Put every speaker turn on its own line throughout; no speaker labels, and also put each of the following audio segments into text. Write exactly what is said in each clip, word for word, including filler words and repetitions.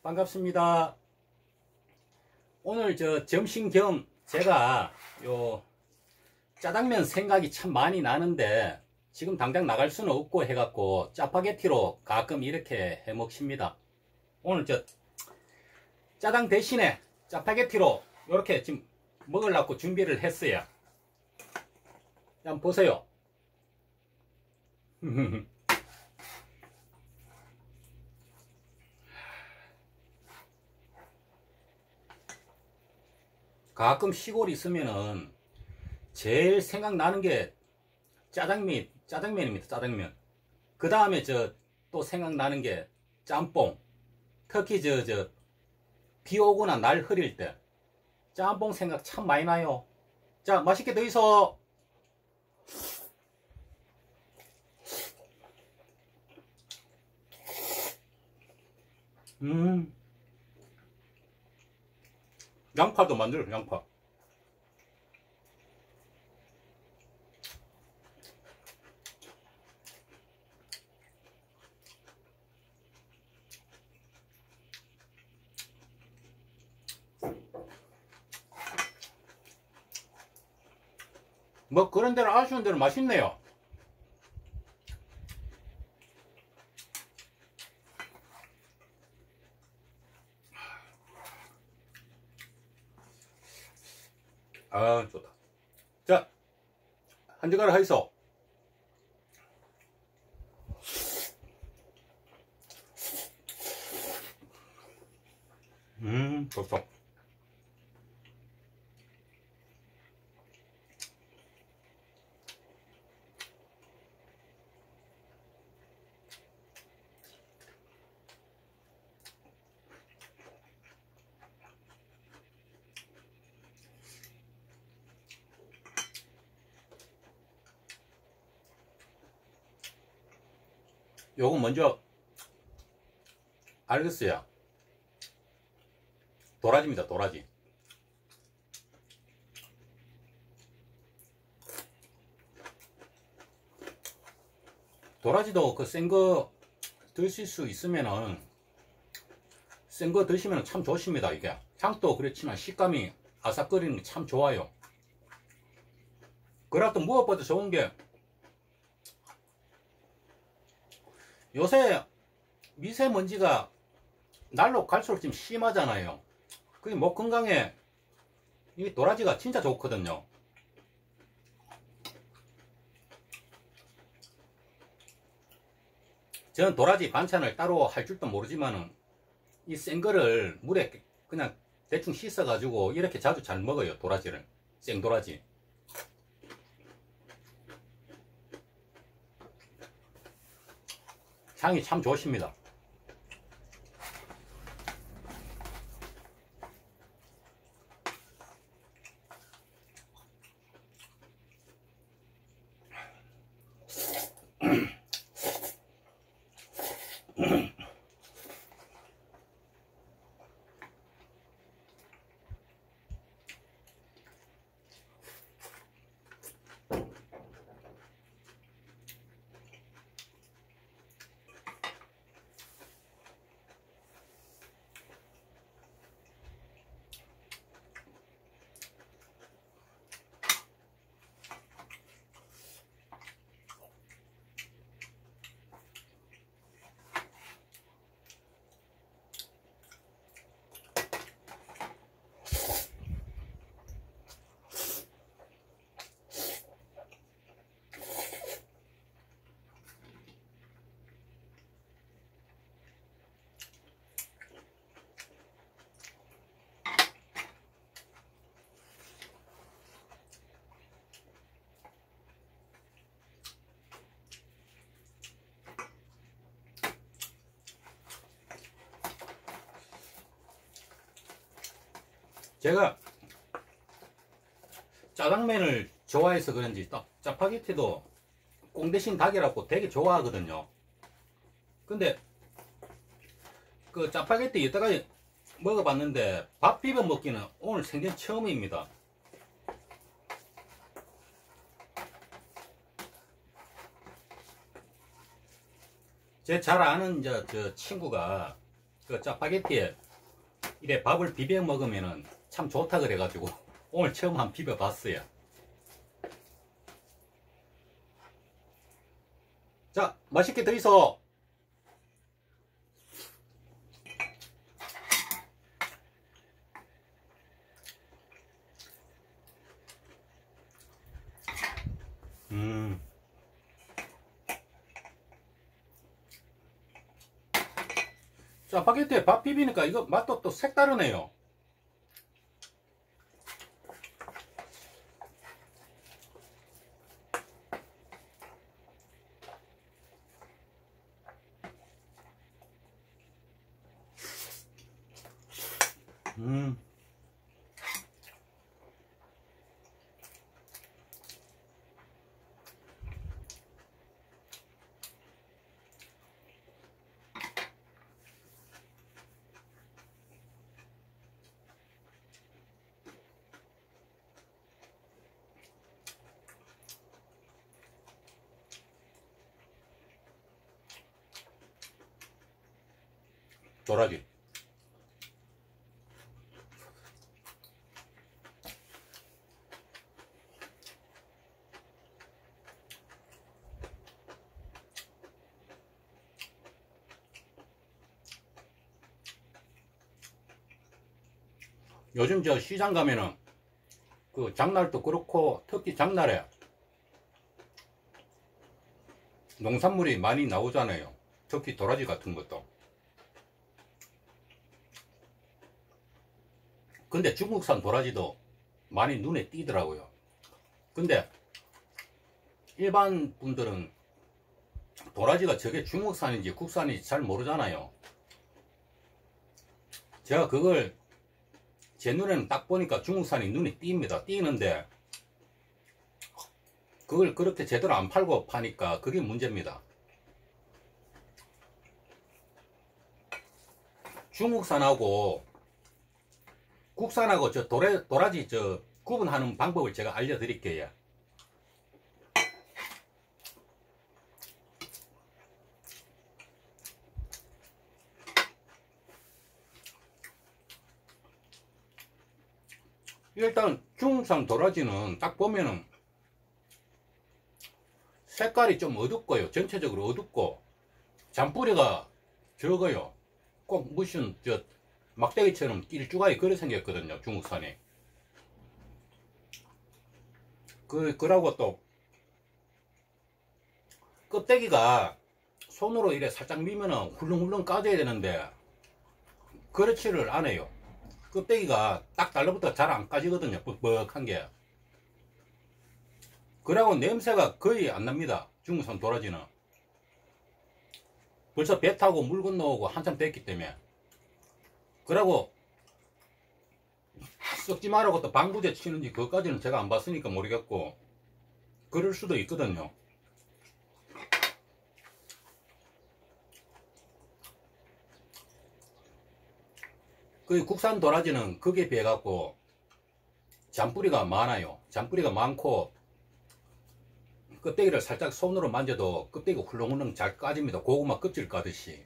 반갑습니다. 오늘 저 점심 겸 제가 요 짜장면 생각이 참 많이 나는데 지금 당장 나갈 수는 없고 해갖고 짜파게티로 가끔 이렇게 해 먹습니다. 오늘 저 짜장 대신에 짜파게티로 이렇게 지금 먹으려고 준비를 했어요. 한번 보세요. 가끔 시골 있으면은 제일 생각나는 게 짜장면, 짜장면입니다. 짜장면. 그 다음에 저 또 생각나는 게 짬뽕. 특히 저, 저, 비 오거나 날 흐릴 때 짬뽕 생각 참 많이 나요. 자, 맛있게 드이소. 음. 양파도 만들어, 양파. 뭐 그런 데는 아쉬운 데는 맛있네요. 아, 좋다. 자, 한 젓가락 하이소. 음, 좋다. 요거 먼저 알겠어요. 도라지입니다. 도라지. 도라지도 그 센 거 드실 수 있으면은 센 거 드시면 참 좋습니다. 이게 향도 그렇지만 식감이 아삭거리는 게 참 좋아요. 그래도 무엇보다 좋은 게 요새 미세먼지가 날로 갈수록 좀 심하잖아요. 그게 목 건강에 이 도라지가 진짜 좋거든요. 저는 도라지 반찬을 따로 할 줄도 모르지만은 이 센 거를 물에 그냥 대충 씻어 가지고 이렇게 자주 잘 먹어요. 도라지를. 생도라지. 향이 참 좋습니다. 제가 짜장면을 좋아해서 그런지 짜파게티도 꽁 대신 닭이라고 되게 좋아하거든요. 근데 그 짜파게티 이따가지 먹어봤는데 밥 비벼 먹기는 오늘 생전 처음입니다. 제 잘 아는 저, 저 친구가 그 짜파게티에 이래 밥을 비벼 먹으면은 참 좋다 그래가지고 오늘 처음 한 비벼 봤어요. 자, 맛있게 드이소. 음. 짜파게티에 밥 비비니까 이거 맛도 또 색다르네요. 음. 도라지. 요즘 저 시장 가면은 그 장날도 그렇고 특히 장날에 농산물이 많이 나오잖아요. 특히 도라지 같은 것도. 근데 중국산 도라지도 많이 눈에 띄더라고요. 근데 일반 분들은 도라지가 저게 중국산인지 국산인지 잘 모르잖아요. 제가 그걸 제 눈에는 딱 보니까 중국산이 눈에 띕니다. 띄는데 그걸 그렇게 제대로 안 팔고 파니까 그게 문제입니다. 중국산하고 국산하고 저 도라, 도라지 저 구분하는 방법을 제가 알려드릴게요. 일단 중국산 도라지는 딱 보면은 색깔이 좀 어둡고요. 전체적으로 어둡고 잔뿌리가 적어요. 꼭 무슨 저 막대기처럼 길쭉하게 그래 생겼거든요. 중국산이. 그, 그러고 또 껍데기가 손으로 이래 살짝 미면은 훌렁훌렁 까져야 되는데 그렇지를 않아요. 껍데기가 딱 달라붙어 잘 안 까지거든요. 뻑뻑한 게. 그러고 냄새가 거의 안 납니다. 중국산 도라지는. 벌써 배 타고 물 건너오고 한참 됐기 때문에. 그러고 썩지 말라고 또 방부제 치는지 그것까지는 제가 안 봤으니까 모르겠고 그럴 수도 있거든요. 그 국산 도라지는 거기에 비해 갖고 잔뿌리가 많아요. 잔뿌리가 많고 껍데기를 살짝 손으로 만져도 껍데기가 훌렁훌렁 잘 까집니다. 고구마 껍질 까듯이.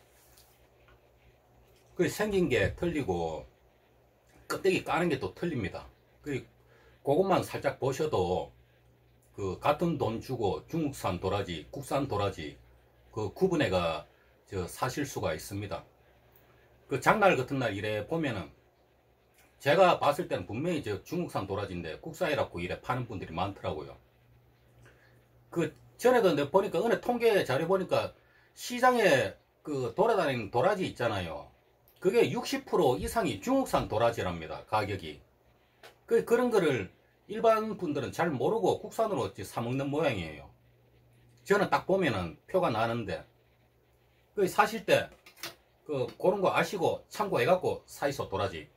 그 생긴 게 틀리고 껍데기 까는 게 또 틀립니다. 그 그것만 살짝 보셔도 그 같은 돈 주고 중국산 도라지, 국산 도라지 그 구분해가 저 사실 수가 있습니다. 그 장날 같은 날 이래 보면은 제가 봤을 때는 분명히 저 중국산 도라지인데 국산이라고 이래 파는 분들이 많더라고요. 그 전에도 내가 보니까 어느 통계 자료 보니까 시장에 그 돌아다니는 도라지 있잖아요. 그게 육십 퍼센트 이상이 중국산 도라지랍니다. 가격이. 그 그런 거를 일반 분들은 잘 모르고 국산으로 사 먹는 모양이에요. 저는 딱 보면은 표가 나는데 그 사실 때 그 그런 거 아시고 참고해 갖고 사이소 도라지.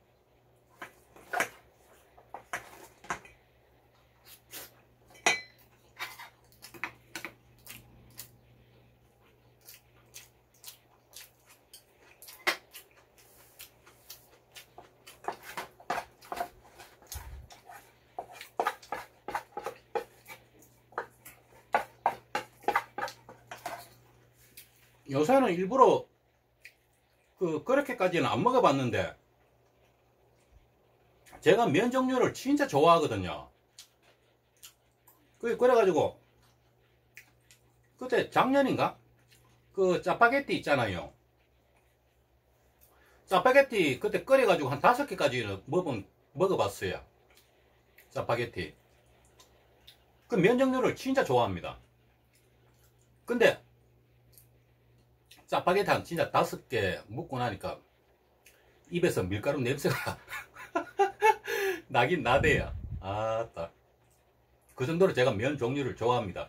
요새는 일부러 그 그렇게까지는 안 먹어봤는데 제가 면 종류를 진짜 좋아하거든요. 그 그래가지고 그때 작년인가 그 짜파게티 있잖아요. 짜파게티 그때 끓여가지고 한 다섯 개까지는 먹은, 먹어봤어요. 짜파게티. 그 면 종류를 진짜 좋아합니다. 근데 짜파게티 한 진짜 다섯 개 먹고 나니까 입에서 밀가루 냄새가 나긴 나대요. 아따. 그 정도로 제가 면 종류를 좋아합니다.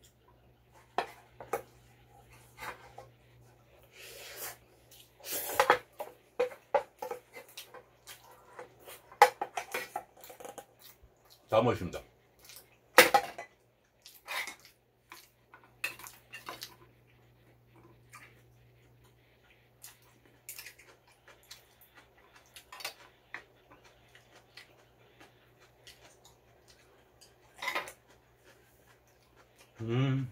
잘 먹었습니다. 음.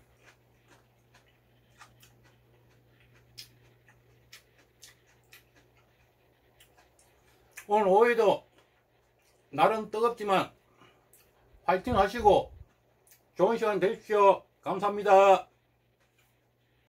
오늘 오후에도 날은 뜨겁지만 화이팅 하시고 좋은 시간 되십시오. 감사합니다.